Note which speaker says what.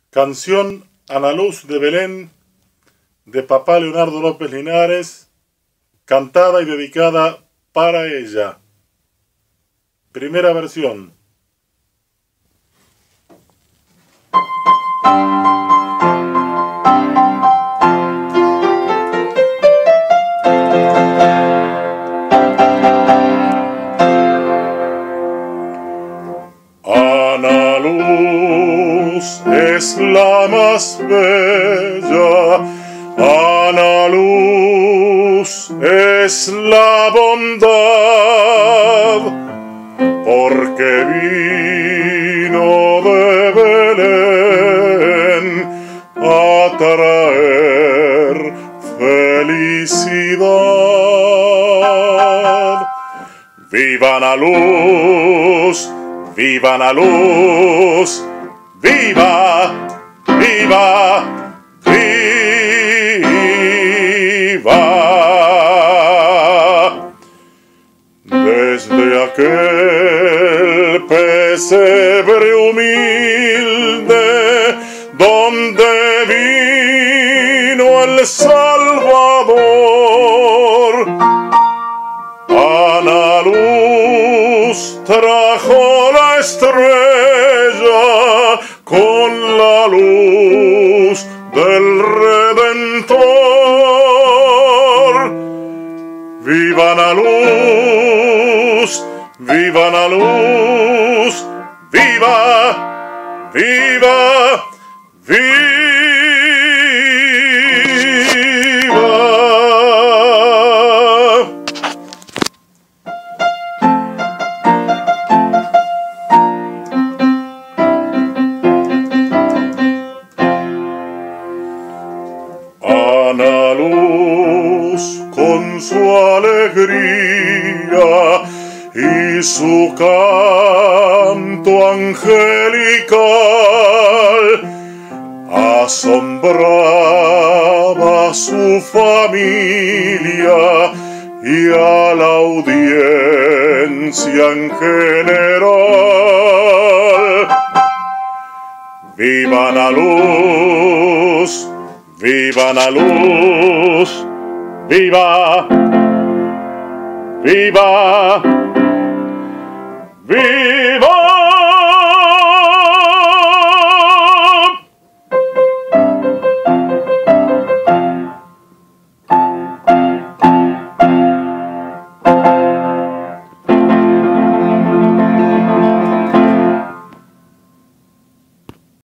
Speaker 1: Canción Ana Luz de Belén, de papá Leonardo López Linares, cantada y dedicada para ella. Primera versión. Ana Luz es la más bella, Ana Luz es la bondad, porque vino de Belén a traer felicidad. ¡Viva Ana Luz! ¡Viva Ana Luz! ¡Viva! ¡Viva! ¡Viva! Desde aquel pesebre humilde donde vino el Salvador, Ana Luz trajo la estrella con la luz del Redentor. ¡Viva Ana Luz! ¡Viva Ana Luz! ¡Viva! ¡Viva! ¡Viva! Ana Luz con su alegría y su canto angelical asombraba a su familia y a la audiencia en general. ¡Viva Ana Luz! ¡Viva Ana Luz! ¡Viva! ¡Viva! ¡Viva!